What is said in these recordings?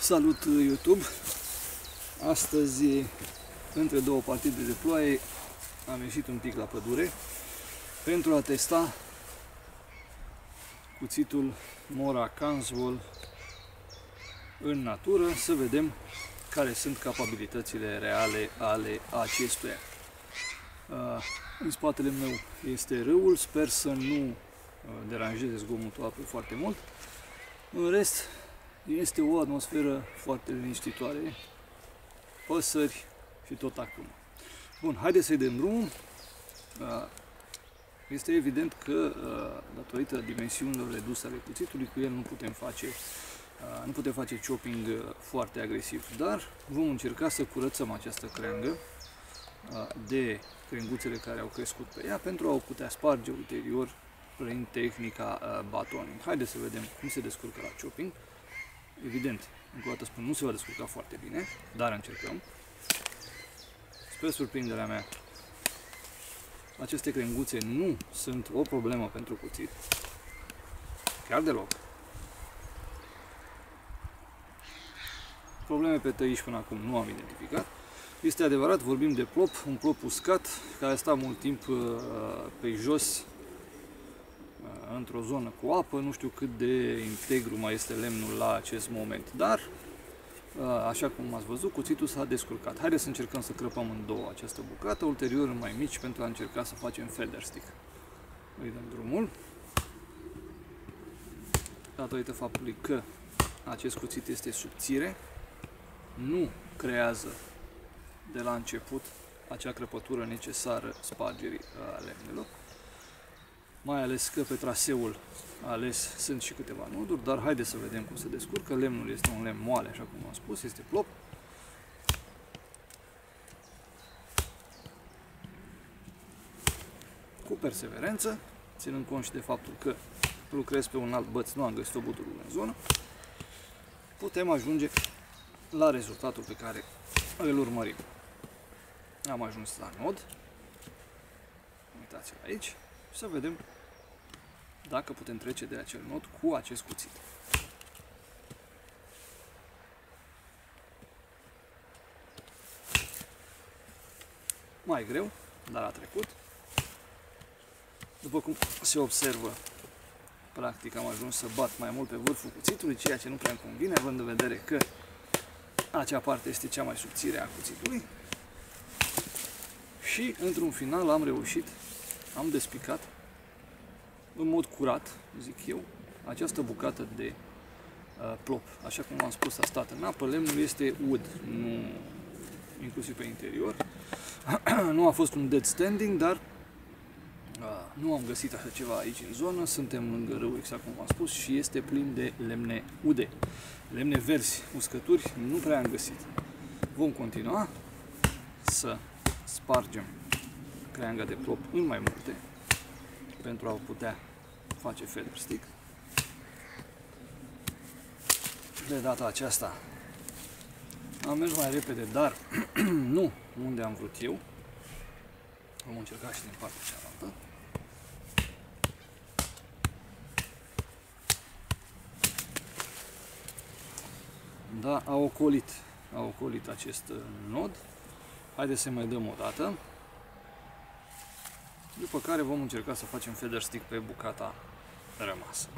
Salut YouTube! Astăzi, între două partide de ploaie, am ieșit un pic la pădure pentru a testa cuțitul Mora Kanswol în natură, să vedem care sunt capabilitățile reale ale acestuia. În spatele meu este râul, sper să nu deranjeze zgomotul apei foarte mult. În rest, este o atmosferă foarte liniștitoare, păsări și tot acum. Bun, haideți să-i dăm drumul. Este evident că, datorită dimensiunilor reduse ale cuțitului, cu el nu putem face chopping foarte agresiv, dar vom încerca să curățăm această creangă de crenguțele care au crescut pe ea pentru a o putea sparge ulterior prin tehnica batoning. Haideți să vedem cum se descurcă la chopping. Evident, încă o dată spun, nu se va descurca foarte bine, dar încercăm. Spre surprinderea mea, aceste crenguțe nu sunt o problemă pentru cuțit, chiar deloc. Probleme pe tăiși până acum nu am identificat. Este adevărat, vorbim de plop, un plop uscat, care a stat mult timp pe jos, într-o zonă cu apă, nu știu cât de integru mai este lemnul la acest moment, dar, așa cum ați văzut, cuțitul s-a descurcat. Haideți să încercăm să crăpăm în două această bucată, ulterior în mai mici, pentru a încerca să facem feather stick. Îi dăm drumul. Datorită faptului că acest cuțit este subțire, nu creează de la început acea crăpătură necesară spargerii lemnelor. Mai ales că pe traseul ales sunt și câteva noduri, dar haideți să vedem cum se descurcă. Lemnul este un lemn moale, așa cum am spus, este plop. Cu perseverență, ținând cont și de faptul că lucrez pe un alt băț, nu am găsit o butură în zonă, putem ajunge la rezultatul pe care îl urmărim. Am ajuns la nod, uitați-l aici, și să vedem dacă putem trece de acel nod cu acest cuțit. Mai greu, dar a trecut. După cum se observă, practic am ajuns să bat mai mult pe vârful cuțitului, ceea ce nu prea îmi convine, având în vedere că acea parte este cea mai subțire a cuțitului. Și într-un final am reușit, am despicat în mod curat, zic eu, această bucată de plop. Așa cum am spus, a stat în apă, lemnul este ud, nu, inclusiv pe interior. Nu a fost un dead standing, dar nu am găsit așa ceva aici în zonă. Suntem lângă râu, exact cum am spus, și este plin de lemne ude. Lemne verzi, uscături, nu prea am găsit. Vom continua să spargem creanga de plop în mai multe pentru a putea face feather stick. De data aceasta am mers mai repede, dar nu unde am vrut eu. Vom încerca și din partea cealaltă. Da, a ocolit acest nod. Haideți să mai dăm o dată. După care vom încerca să facem feather stick pe bucata rămasă.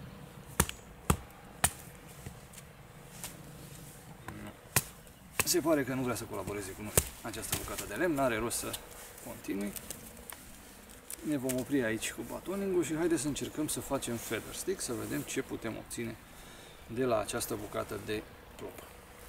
Se pare că nu vrea să colaboreze cu noi această bucată de lemn, n-are rost să continui. Ne vom opri aici cu batoning-ul și haideți să încercăm să facem feather stick, să vedem ce putem obține de la această bucată de plop.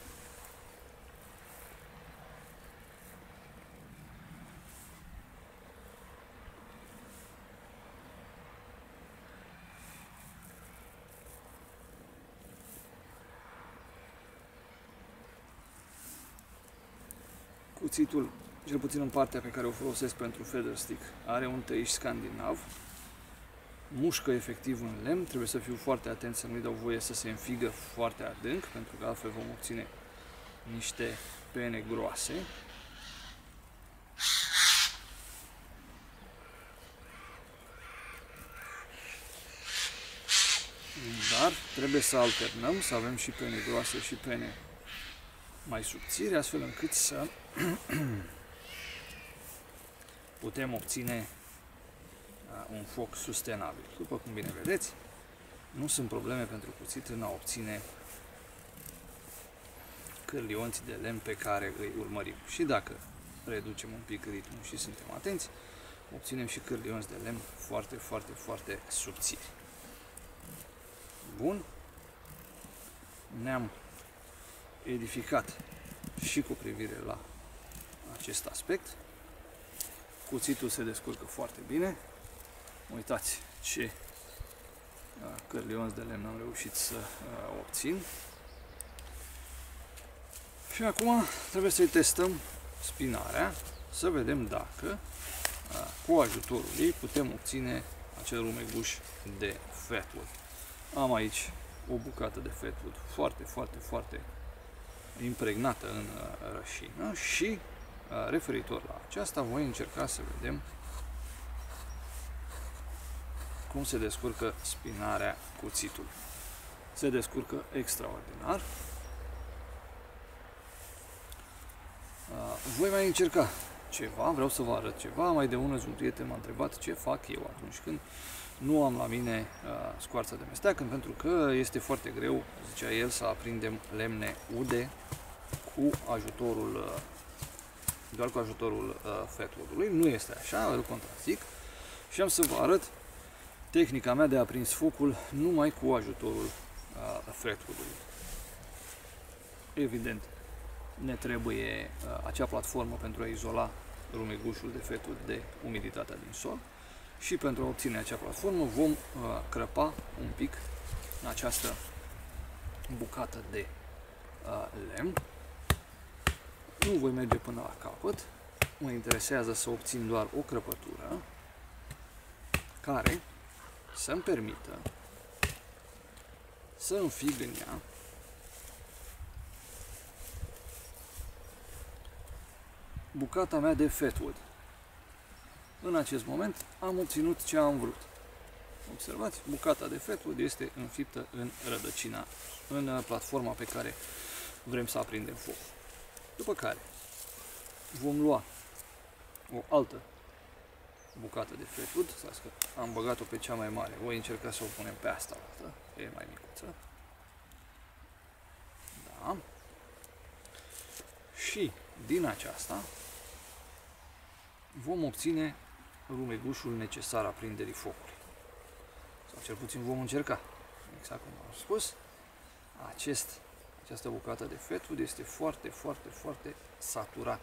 Cuțitul, cel puțin în partea pe care o folosesc pentru feather stick, are un tăiș scandinav, mușcă efectiv un lemn, trebuie să fiu foarte atent să nu-i dau voie să se înfigă foarte adânc, pentru că altfel vom obține niște pene groase. Dar trebuie să alternăm, să avem și pene groase și pene mai subțiri, astfel încât să putem obține un foc sustenabil. După cum bine vedeți, nu sunt probleme pentru cuțit în a obține cârlionți de lemn pe care îi urmărim. Și dacă reducem un pic ritmul și suntem atenți, obținem și cârlionți de lemn foarte, foarte, foarte subțiri. Bun. Ne-am edificat și cu privire la acest aspect. Cuțitul se descurcă foarte bine. Uitați ce cârlionți de lemn am reușit să obțin. Și acum trebuie să-i testăm spinarea, să vedem dacă cu ajutorul ei putem obține acel rumeguș de fatwood. Am aici o bucată de fatwood foarte, foarte, foarte impregnată în rășină și referitor la aceasta voi încerca să vedem cum se descurcă spinarea cuțitului. Se descurcă extraordinar. Voi mai încerca ceva, vreau să vă arăt ceva. Mai de unul un prieten m-a întrebat ce fac eu atunci când nu am la mine scoarța de mesteacă, pentru că este foarte greu, zicea el, să aprindem lemne ude cu ajutorul, doar cu ajutorul fatwood-ului. Nu este așa, îl contrazic și am să vă arăt tehnica mea de a aprins focul numai cu ajutorul fatwood-ului. Evident, ne trebuie acea platformă pentru a izola rumegușul de fatwood de umiditatea din sol și pentru a obține acea platformă vom crăpa un pic această bucată de lemn. Nu voi merge până la capăt, mă interesează să obțin doar o crăpătură care să-mi permită să înfig în ea bucata mea de fatwood. În acest moment am obținut ce am vrut. Observați, bucata de fatwood este înfiptă în rădăcina, în platforma pe care vrem să aprindem foc. După care vom lua o altă bucată de fatwood, stați că am băgat-o pe cea mai mare, voi încerca să o punem pe asta, e mai micuță. Da. Și din aceasta vom obține rumegușul necesar aprinderii focului. Sau cel puțin vom încerca. Exact cum am spus, această bucată de fatwood este foarte, foarte, foarte saturată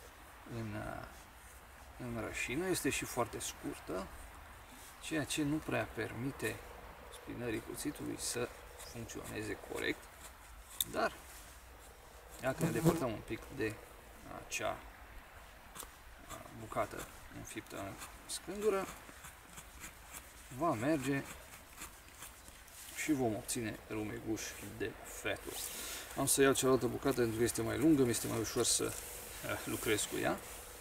în rășină, este și foarte scurtă, ceea ce nu prea permite spinării cuțitului să funcționeze corect, dar dacă ne depărtăm un pic de acea bucată înfiptă în scândură, va merge și vom obține rumeguș de fatwood. Am să iau cealaltă bucată pentru că este mai lungă, mi este mai ușor să lucrez cu ea.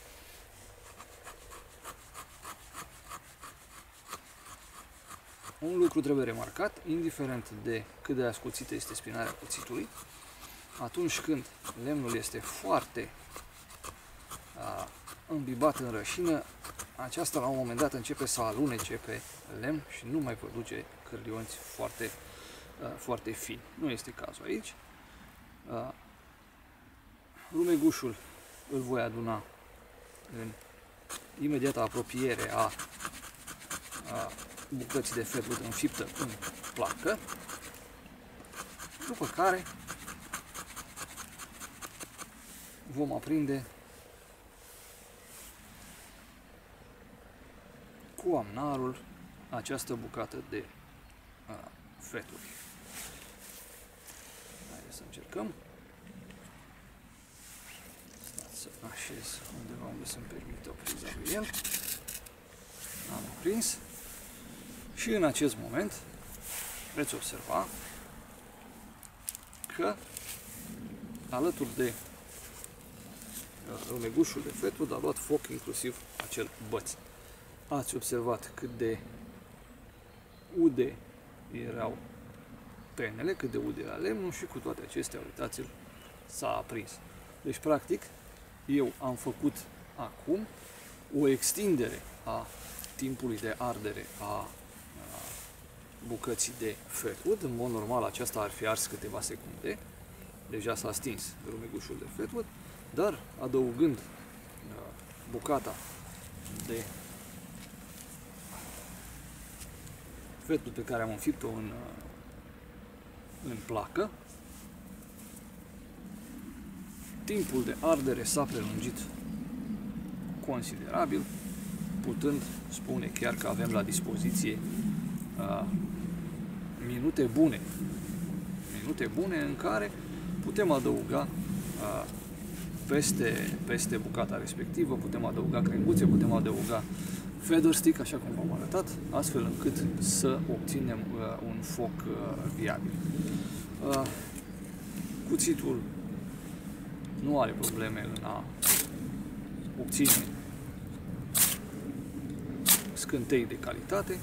Un lucru trebuie remarcat, indiferent de cât de ascuțită este spinarea cuțitului, atunci când lemnul este foarte îmbibat în rășină, aceasta la un moment dat începe să alunece pe lemn și nu mai produce cârlionți foarte, foarte fini. Nu este cazul aici. Rumegușul îl voi aduna în imediată apropiere a bucății de fatwood înfiptă în placă, după care vom aprinde cu amnarul această bucată de fatwood. Haideți să încercăm. Stați să așez undeva unde să-mi permită priza cu el. Am aprins. Și în acest moment veți observa că alături de rumegușul de fatwood a luat foc inclusiv acel băț. Ați observat cât de ude erau penele, cât de ude era lemnul și cu toate acestea, uitați-l, s-a aprins. Deci, practic, eu am făcut acum o extindere a timpului de ardere a bucății de fatwood. În mod normal, aceasta ar fi ars câteva secunde. Deja s-a stins rumegușul de fatwood, dar adăugând bucata de fatwood pe care am înfipt-o în placă, timpul de ardere s-a prelungit considerabil, putând spune chiar că avem la dispoziție minute bune în care putem adăuga peste bucata respectivă, putem adăuga crenguțe, putem adăuga feather stick, așa cum v-am arătat, astfel încât să obținem un foc viabil. Cuțitul nu are probleme în a obține scântei de calitate.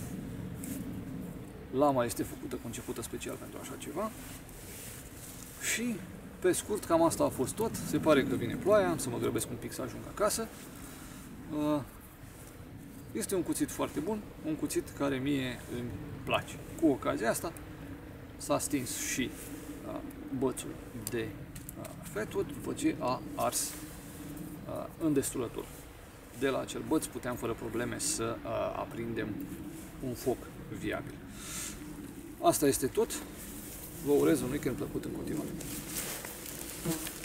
Lama este concepută special pentru așa ceva. Și, pe scurt, cam asta a fost tot. Se pare că vine ploaia, am să mă grăbesc un pic să ajung acasă. Este un cuțit foarte bun, un cuțit care mie îmi place. Cu ocazia asta s-a stins și bățul de fatwood după ce a ars îndestulător. De la acel băț puteam fără probleme să aprindem un foc viabil. Asta este tot. Vă urez un weekend plăcut în continuare.